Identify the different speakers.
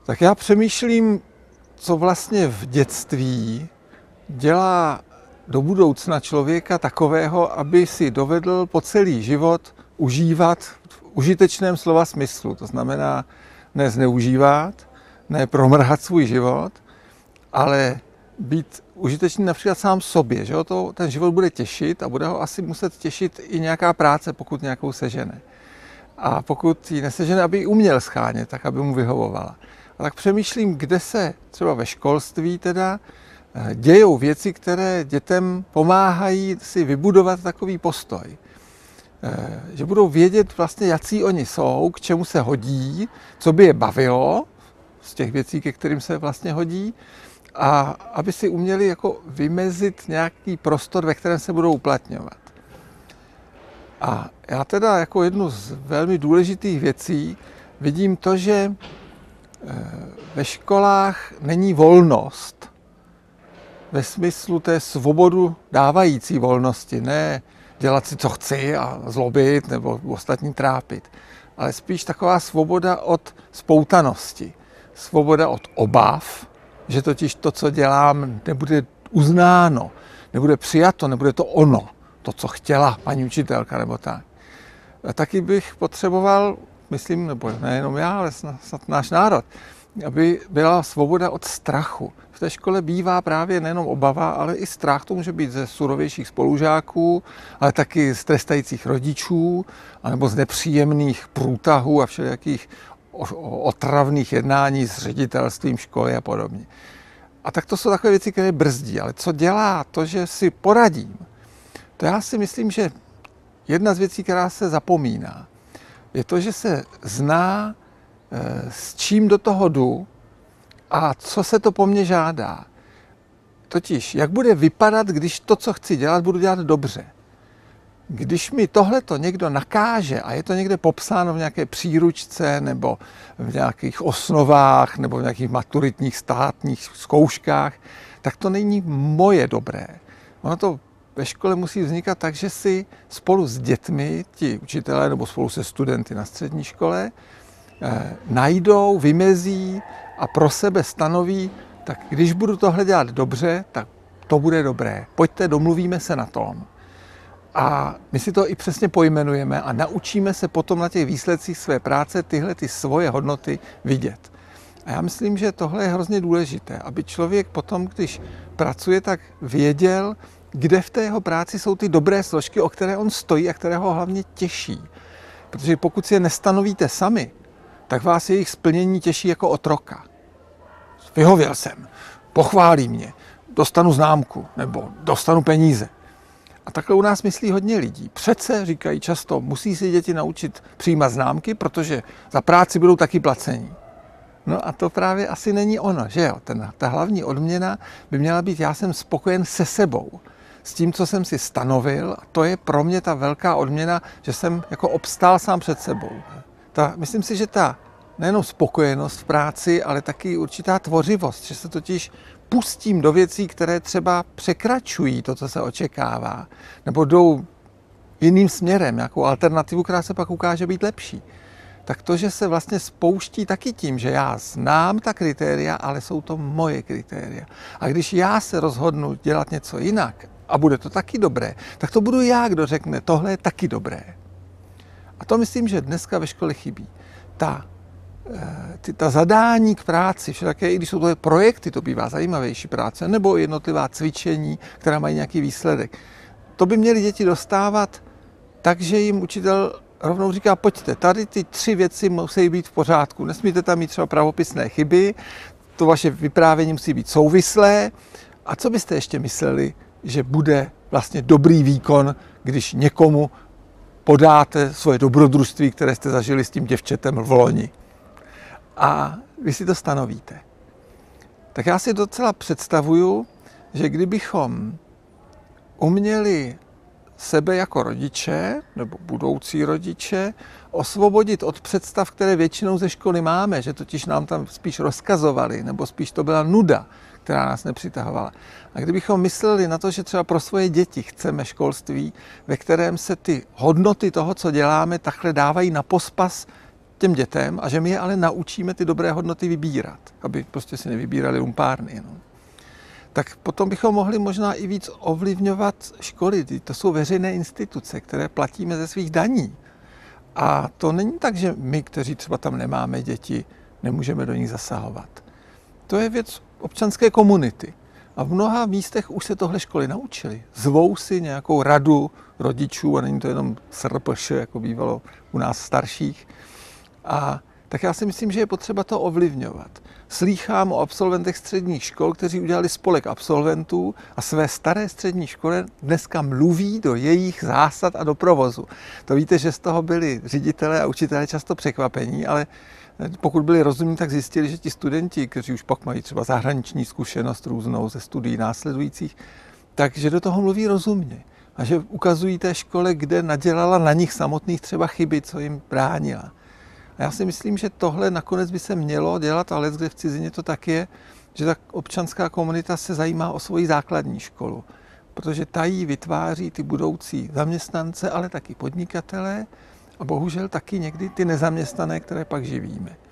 Speaker 1: Tak já přemýšlím, co vlastně v dětství dělá do budoucna člověka takového, aby si dovedl po celý život užívat v užitečném slova smyslu. To znamená ne zneužívat, ne promrhat svůj život, ale být užitečný například sám sobě. Že ho ten život bude těšit a bude ho asi muset těšit i nějaká práce, pokud nějakou sežene. A pokud ji nesežene, aby ji uměl schánět, tak aby mu vyhovovala. A tak přemýšlím, kde se třeba ve školství teda dějou věci, které dětem pomáhají si vybudovat takový postoj. Že budou vědět vlastně, jací oni jsou, k čemu se hodí, co by je bavilo z těch věcí, ke kterým se vlastně hodí, a aby si uměli jako vymezit nějaký prostor, ve kterém se budou uplatňovat. A já teda jako jednu z velmi důležitých věcí vidím to, že ve školách není volnost ve smyslu té svobodu dávající volnosti, ne dělat si, co chci a zlobit nebo ostatní trápit, ale spíš taková svoboda od spoutanosti, svoboda od obav, že totiž to, co dělám, nebude uznáno, nebude přijato, nebude to ono, to, co chtěla paní učitelka nebo tak. A taky bych potřeboval, myslím, nebo nejenom já, ale snad náš národ, aby byla svoboda od strachu. V té škole bývá právě nejenom obava, ale i strach. To může být ze surovějších spolužáků, ale taky z trestajících rodičů, anebo z nepříjemných průtahů a všelijakých otravných jednání s ředitelstvím školy a podobně. A tak to jsou takové věci, které brzdí. Ale co dělá to, že si poradím? To já si myslím, že jedna z věcí, která se zapomíná, je to, že se zná, s čím do toho jdu a co se to po mně žádá. Totiž, jak bude vypadat, když to, co chci dělat, budu dělat dobře. Když mi tohleto někdo nakáže a je to někde popsáno v nějaké příručce nebo v nějakých osnovách nebo v nějakých maturitních státních zkouškách, tak to není moje dobré. Ono to ve škole musí vznikat tak, že si spolu s dětmi, ti učitelé nebo spolu se studenty na střední škole, najdou, vymezí a pro sebe stanoví, tak když budu tohle dělat dobře, tak to bude dobré. Pojďte, domluvíme se na tom. A my si to i přesně pojmenujeme a naučíme se potom na těch výsledcích své práce tyhle ty svoje hodnoty vidět. A já myslím, že tohle je hrozně důležité, aby člověk potom, když pracuje, tak věděl, kde v té jeho práci jsou ty dobré složky, o které on stojí a které ho hlavně těší. Protože pokud si je nestanovíte sami, tak vás jejich splnění těší jako otroka. Vyhověl jsem, pochválí mě, dostanu známku nebo dostanu peníze. A takhle u nás myslí hodně lidí. Přece, říkají často, musí si děti naučit přijímat známky, protože za práci budou taky placení. No a to právě asi není ono, že jo? Ta hlavní odměna by měla být, já jsem spokojen se sebou, s tím, co jsem si stanovil, a to je pro mě ta velká odměna, že jsem jako obstál sám před sebou. Myslím si, že ta nejenom spokojenost v práci, ale taky určitá tvořivost, že se totiž pustím do věcí, které třeba překračují to, co se očekává, nebo jdou jiným směrem, nějakou alternativu, která se pak ukáže být lepší. Tak to, že se vlastně spouští taky tím, že já znám ta kritéria, ale jsou to moje kritéria. A když já se rozhodnu dělat něco jinak a bude to taky dobré, tak to budu já, kdo řekne, tohle je taky dobré. A to myslím, že dneska ve škole chybí. Ta zadání k práci, všelaké, i když jsou to projekty, to bývá zajímavější práce, nebo jednotlivá cvičení, která mají nějaký výsledek. To by měly děti dostávat tak, že jim učitel rovnou říká, pojďte, tady ty 3 věci musí být v pořádku. Nesmíte tam mít třeba pravopisné chyby, to vaše vyprávění musí být souvislé. A co byste ještě mysleli, že bude vlastně dobrý výkon, když někomu podáte svoje dobrodružství, které jste zažili s tím děvčetem v loni? A vy si to stanovíte. Tak já si docela představuju, že kdybychom uměli sebe jako rodiče, nebo budoucí rodiče, osvobodit od představ, které většinou ze školy máme, že totiž nám tam spíš rozkazovali, nebo spíš to byla nuda, která nás nepřitahovala. A kdybychom mysleli na to, že třeba pro svoje děti chceme školství, ve kterém se ty hodnoty toho, co děláme, takhle dávají na pospas těm dětem a že my je ale naučíme ty dobré hodnoty vybírat, aby prostě si nevybírali lumpárny. No. Tak potom bychom mohli možná i víc ovlivňovat školy. To jsou veřejné instituce, které platíme ze svých daní. A to není tak, že my, kteří třeba tam nemáme děti, nemůžeme do nich zasahovat. To je věc občanské komunity. A v mnoha místech už se tohle školy naučily. Zvou si nějakou radu rodičů, a není to jenom SRPŠ, jako bývalo u nás starších. A tak já si myslím, že je potřeba to ovlivňovat. Slýchám o absolventech středních škol, kteří udělali spolek absolventů a své staré střední školy dneska mluví do jejich zásad a do provozu. To víte, že z toho byli ředitelé a učitelé často překvapení, ale pokud byli rozumní, tak zjistili, že ti studenti, kteří už pak mají třeba zahraniční zkušenost různou ze studií následujících, takže do toho mluví rozumně. A že ukazují té škole, kde nadělala na nich samotných třeba chyby, co jim bránila. A já si myslím, že tohle nakonec by se mělo dělat, ale kde v cizině to tak je, že ta občanská komunita se zajímá o svoji základní školu, protože ta jí vytváří ty budoucí zaměstnance, ale taky podnikatele a bohužel taky někdy ty nezaměstnané, které pak živíme.